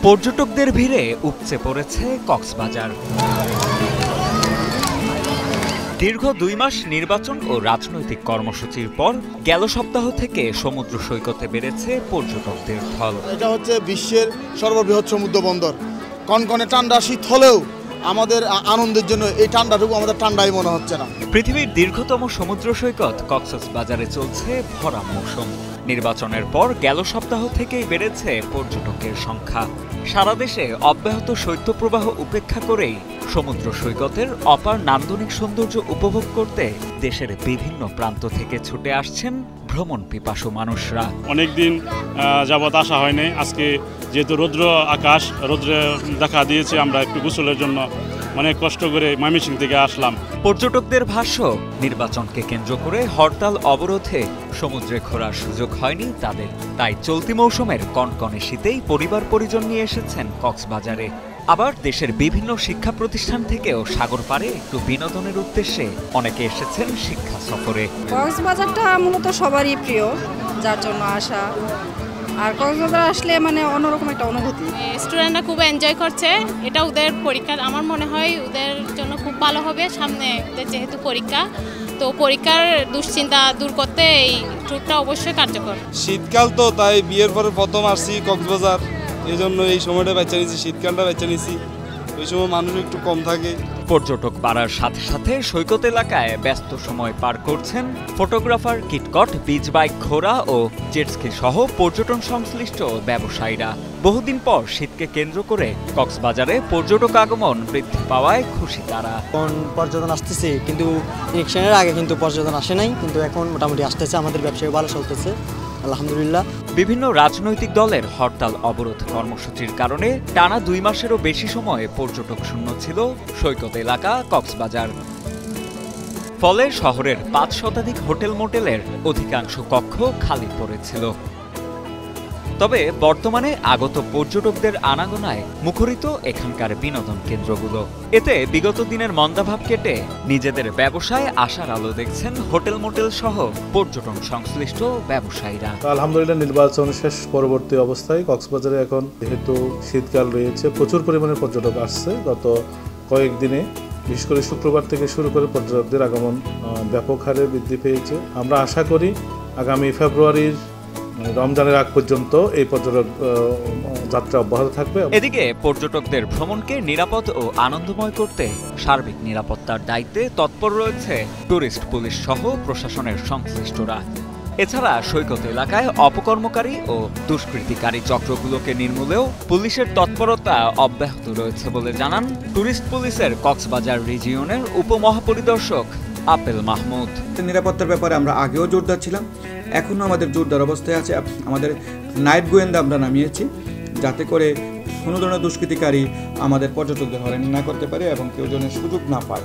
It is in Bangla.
পর্যটকদের ভিড়ে উপচে পড়েছে কক্সবাজার। দীর্ঘ ২ মাস নির্বাচন ও রাজনৈতিক কর্মসূচির পর গেল সপ্তাহ থেকে সমুদ্র সৈকতে বেড়েছে পর্যটকদের ঢল। এটা হচ্ছে বিশ্বের সর্ববৃহৎ সমুদ্র বন্দর। কনকনে ঠান্ডা শীত হলেও আমাদের আনন্দের জন্য এই ঠান্ডাটুকু আমাদের ঠান্ডাই মনে হচ্ছে না। পৃথিবীর দীর্ঘতম সমুদ্র সৈকত কক্সবাজারে চলছে ভরা মৌসুম। নির্বাচনের পর গেল সপ্তাহ থেকেই বেড়েছে পর্যটকের সংখ্যা। সারা দেশে অব্যাহত শৈত্যপ্রবাহ উপেক্ষা করেই সমুদ্র সৈকতের অপার নান্দনিক সৌন্দর্য উপভোগ করতে দেশের বিভিন্ন প্রান্ত থেকে ছুটে আসছেন ভ্রমণ পিপাসু মানুষরা। অনেকদিন যাবৎ আসা হয়নি। আজকে যেহেতু রৌদ্র আকাশ, রৌদ্রে দেখা দিয়েছে, আমরা একটু গোসলের জন্য অনেক কষ্ট করে ময়মনসিংহ থেকে আসলাম। পর্যটকদের ভাষ্য, নির্বাচনকে কেন্দ্র করে হরতাল অবরোধে সমুদ্রে ঘোরার সুযোগ হয়নি তাদের। তাই চলতি মৌসুমের কনকনে শীতেই পরিবার পরিজন নিয়ে এসেছেন কক্সবাজারে। আবার দেশের বিভিন্ন শিক্ষা প্রতিষ্ঠান থেকেও সাগর পাড়ে একটু বিনোদনের উদ্দেশ্যে অনেকে এসেছেন শিক্ষা সফরে। কক্সবাজারটা মূলত সবারই প্রিয়, যার জন্য আসা। আর কক্সবাজার আসলে মানে অন্যরকম একটা অনুভূতি। স্টুডেন্টরা খুব এনজয় করছে। এটা ওদের পরীক্ষা, আমার মনে হয় ওদের জন্য খুব ভালো হবে। সামনে ওদের যেহেতু পরীক্ষা, তো পরীক্ষার দুশ্চিন্তা দূর করতে এই ট্যুরটা অবশ্যই কার্যকর। শীতকাল তো, তাই বিয়ের পরে প্রথম আসছি কক্সবাজার, এই জন্য এই সময়টা বেছে নিয়েছি, শীতকালটা বেছে নিয়েছি। ওই সময় মানুষ একটু কম থাকে। পর্যটক বাড়ার সাথে সাথে সৈকত এলাকায় ব্যস্ত সময় পার করছেন ফটোগ্রাফার, কিটকট, বিচ বাইক ঘোড়া ও জেটস্কি সহ পর্যটন সংশ্লিষ্ট ব্যবসায়ীরা। বহুদিন পর শীতকে কেন্দ্র করে কক্সবাজারে পর্যটক আগমন বৃদ্ধি পাওয়ায় খুশি তারা। এখন পর্যটন আসতেছে, কিন্তু ইলেকশনের আগে কিন্তু পর্যটন আসে নাই, কিন্তু এখন মোটামুটি আসতেছে। আমাদের ব্যবসায় ভালো চলতেছে, আলহামদুলিল্লাহ। বিভিন্ন রাজনৈতিক দলের হরতাল অবরোধ কর্মসূচির কারণে টানা ২ মাসেরও বেশি সময় পর্যটক শূন্য ছিল সৈকত এলাকা কক্সবাজার। ফলে শহরের ৫ শতাধিক হোটেল মোটেলের অধিকাংশ কক্ষ খালি পড়েছিল। তবে বর্তমানে আগত পর্যটকদের আনাগোনায় মুখরিত এখানকার বিনোদন কেন্দ্রগুলো। এতে বিগত দিনের মন্দাভাব কেটে নিজেদের ব্যবসায় আশার আলো দেখছেন হোটেল মোটেল সহ পর্যটন সংশ্লিষ্ট ব্যবসায়ীরা। আলহামদুলিল্লাহ, নির্বাচন শেষ পরবর্তী অবস্থায় কক্সবাজারে এখন যেহেতু শীতকাল রয়েছে, প্রচুর পরিমাণে পর্যটক আসছে। গত কয়েকদিনে বিশেষ করে শুক্রবার থেকে শুরু করে পর্যটকদের আগমন ব্যাপক হারে বৃদ্ধি পেয়েছে। আমরা আশা করি আগামী ফেব্রুয়ারির রমজানের আগ পর্যন্ত এই পর্যটক যাত্রা অব্যাহত থাকবে। এদিকে পর্যটকদের ভ্রমণকে নিরাপদ ও আনন্দময় করতে সার্বিক নিরাপত্তার দায়িত্বে তৎপর রয়েছে টুরিস্ট পুলিশ সহ প্রশাসনের সংশ্লিষ্টরা। এছাড়া সৈকত এলাকায় অপকর্মকারী ও দুষ্কৃতিকারী চক্রগুলোকে নির্মূলেও পুলিশের তৎপরতা অব্যাহত রয়েছে বলে জানান টুরিস্ট পুলিশের কক্সবাজার রিজিয়নের উপমহাপরিদর্শক আপেল মাহমুদ। নিরাপত্তার ব্যাপারে আমরা আগেও জোরদার ছিলাম, এখনও আমাদের জোরদার অবস্থায় আছে। আমাদের নাইট গোয়েন্দা আমরা নামিয়েছি, যাতে করে কোনো ধরনের দুষ্কৃতিকারী আমাদের পর্যটকদের হয়রানি না করতে পারে এবং কেউ যেন সুযোগ না পায়।